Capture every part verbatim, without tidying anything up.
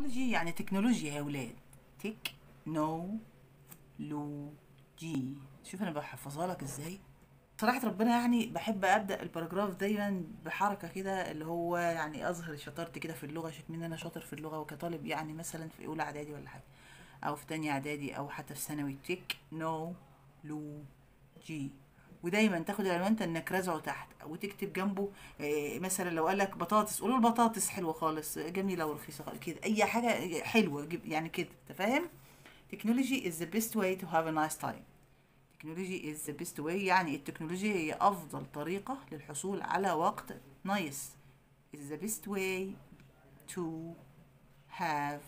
تكنولوجي يعني تكنولوجيا يا ولاد. تك نو لو جي. شوف انا بحفظها لك ازاي. صراحة ربنا يعني بحب ابدا الباراجراف دايما بحركة كده، اللي هو يعني اظهر شطارتي كده في اللغة، شكل ان انا شاطر في اللغة وكطالب، يعني مثلا في اولى اعدادي ولا حاجة، او في تانية اعدادي، او حتى في ثانوي. تك نو لو جي. ودايما تاخد العنوان انك رازعه تحت وتكتب جنبه. إيه مثلا لو قال لك بطاطس، قول له البطاطس حلوه خالص، جميله ورخيصه خالص كده، اي حاجه حلوه جيب- يعني كده، انت فاهم. Technology is the best way to have a nice time. Technology is the best way يعني التكنولوجيا هي افضل طريقه للحصول على وقت نايس. is the best way to have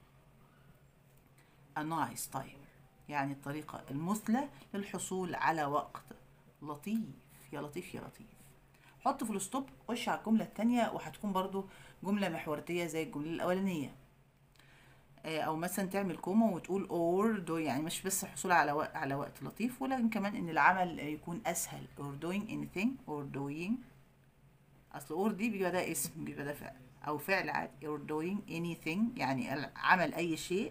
a nice time، يعني الطريقة المثلى للحصول على وقت لطيف. يا لطيف يا لطيف. حط فول ستوب، خش على الجملة التانية وهتكون برضو جملة محورية زي الجملة الأولانية. آه، أو مثلا تعمل كوما وتقول or do، يعني مش بس الحصول على وقت على وقت لطيف، ولكن كمان إن العمل يكون أسهل. or doing anything or doing، أصل or دي بيبقى ده اسم، بيبقى ده فعل أو فعل عادي. or doing anything يعني عمل أي شيء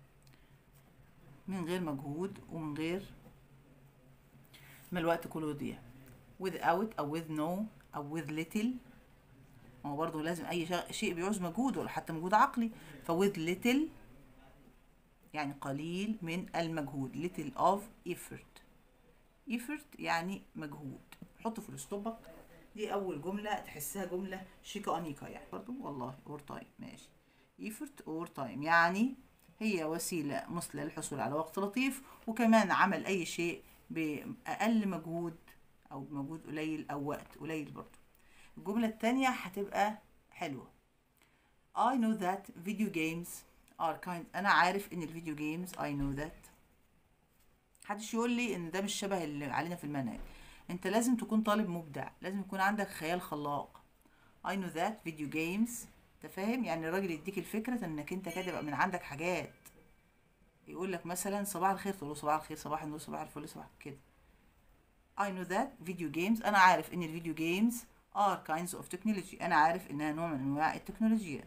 من غير مجهود ومن غير ما الوقت كله يضيع. without او with no او with little. ما هو برضه لازم اي شا- شيء بيعوز مجهود ولا حتى مجهود عقلي. ف with little يعني قليل من المجهود. little of effort. effort يعني مجهود. حط في الاسطوبك. دي اول جملة تحسها جملة شيكة انيقة يعني برضه والله. or time ماشي. effort or time يعني هي وسيلة مثلى للحصول على وقت لطيف، وكمان عمل اي شيء بأقل مجهود او بمجهود قليل او وقت قليل برضه. الجملة التانية هتبقى حلوة. I know that video games are kind. أنا عارف إن الفيديو جيمز I know that. محدش يقول لي إن ده مش شبه اللي علينا في المنهج. أنت لازم تكون طالب مبدع، لازم يكون عندك خيال خلاق. I know that video games. أنت فاهم؟ يعني الراجل يديك الفكرة إنك أنت كاتب من عندك حاجات. يقول لك مثلا صباح الخير، تقول له صباح الخير، صباح النور، صباح الفل، صباح كده. I know that video games. أنا عارف إن الفيديو جيمز are kinds of technology. أنا عارف إنها نوع من أنواع التكنولوجيا.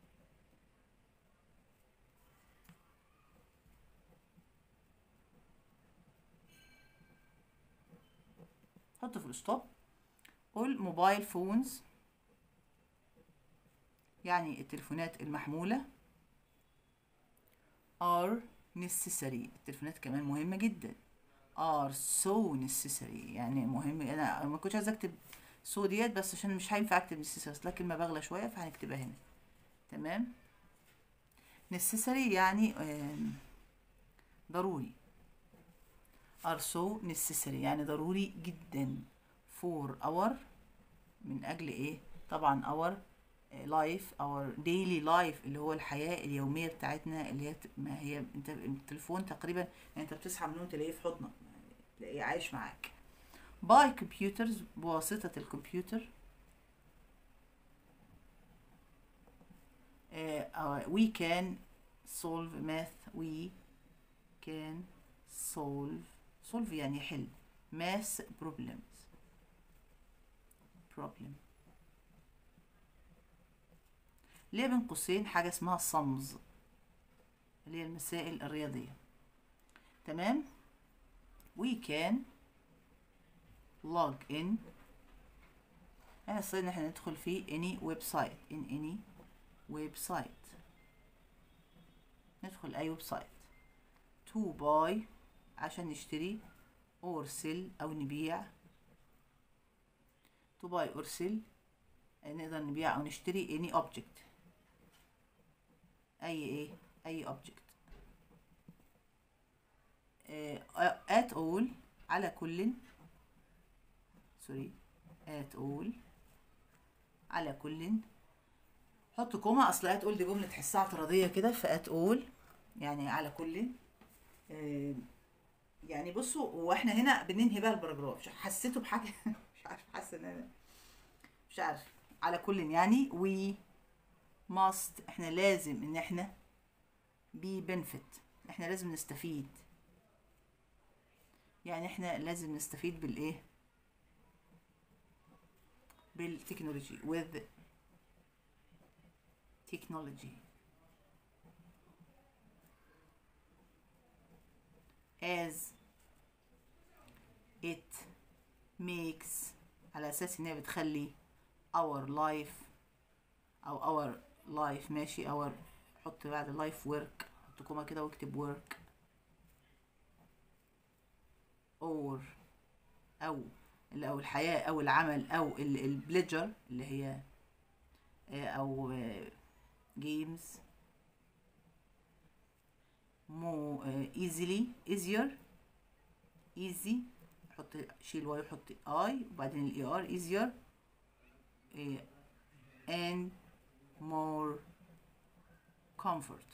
حط في الستوب. قول موبايل فونز يعني التليفونات المحمولة are necessary. التليفونات كمان مهمة جدا. are so necessary يعني مهم. أنا ما كنتش عايزة أكتب so ديت بس عشان مش هينفع أكتب necessary، لكن ما بغلى شوية فهنكتبها هنا. تمام. necessary يعني آم، ضروري. are so necessary يعني ضروري جدا. for our من أجل إيه؟ طبعا our لايف اور ديلي لايف اللي هو الحياه اليوميه بتاعتنا، اللي هي ما هي انت التليفون تقريبا يعني انت بتصحى من النوم تلاقيه في حضنك، تلاقيه عايش معاك. باي كمبيوترز بواسطه الكمبيوتر. وي كان solve math. we can solve solve يعني يحل math problems. problem ليه بين قوسين حاجه اسمها sums اللي هي المسائل الرياضيه. تمام. we can log in. احنا الصيد ان احنا ندخل في any website in any website. ندخل اي ويب سايت. to buy عشان نشتري or sell او نبيع. to buy or sell نقدر نبيع او نشتري any object. اي ايه اي object. آه at all على كل. سوري at all على كل. حط كوما، اصل at all دي جمله تحسها اعتراضيه كده، ف at all يعني على كل. آه يعني بصوا، واحنا هنا بننهي بقى الباراجراف. حسيته بحاجه مش عارف، حاسه ان انا مش عارف. على كل يعني we must احنا لازم ان احنا be benefit احنا لازم نستفيد. يعني احنا لازم نستفيد بالايه؟ بالتكنولوجي with technology. as it makes، على اساس انها بتخلي our life او our life، ماشي our، حط بعد life work، حط كوما كده واكتب work or او اللي او الحياة او العمل او البليجر اللي هي او games more easily easier easy، حط شيل واي وحط اي وبعدين الاي ار easier and more comfort.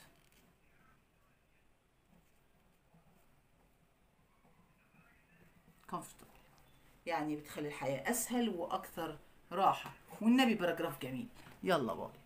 comfortable يعني بتخلي الحياة اسهل واكثر راحة، والنبي باراجراف جميل. يلا باي.